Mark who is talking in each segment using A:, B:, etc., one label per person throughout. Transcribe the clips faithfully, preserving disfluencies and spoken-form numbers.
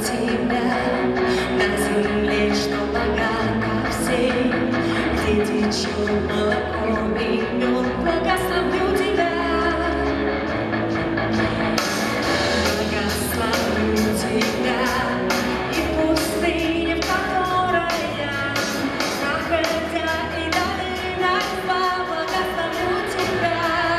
A: тебя на земле, что богата всей, где течет молоко и мед, благословлю тебя. Благословлю тебя и в пустыне, в которой я, проходя и долинах зла, благословлю тебя.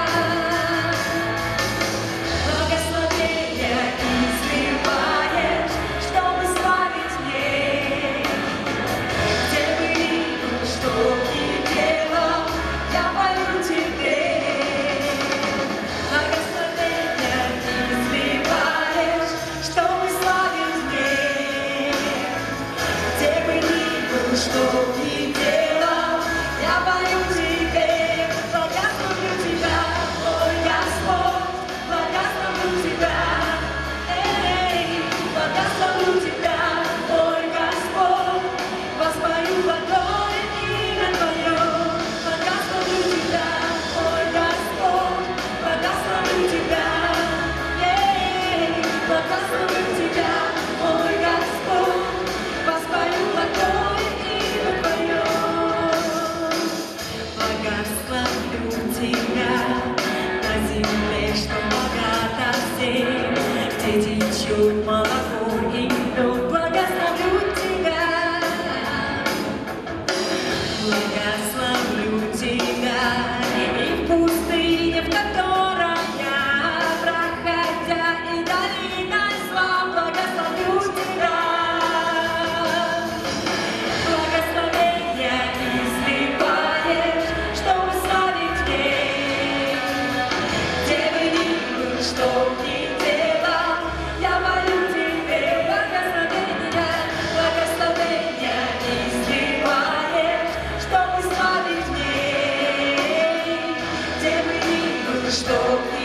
A: Благословения изливаешь, чтобы славить мне. Где бы ни был, что ни делал, я пою тебе. Благословения изливаешь, чтобы славить мне. Где бы ни был, что ни делал, я пою тебе. Благословлю тебя, мой Господь, благословлю тебя. Эй, благословлю тебя, мой Господь, воспою водой имя Твое. Благословлю тебя, мой Господь, благословлю тебя. Эй, благословлю тебя, мой Господь, воспою водой имя Твое. Благословлю тебя на земле, что богата всей, где течет молоко и мед, благословлю тебя. Благословлю тебя и в пустыне, в которой я, проходя и долиной зла, благословлю тебя. Благословения изливаешь, чтобы славить мне. Где бы ни был, что ни делал, я пою тебе. Благословения, благословения изливаешь, чтобы славить мне. Где бы ни был, что ни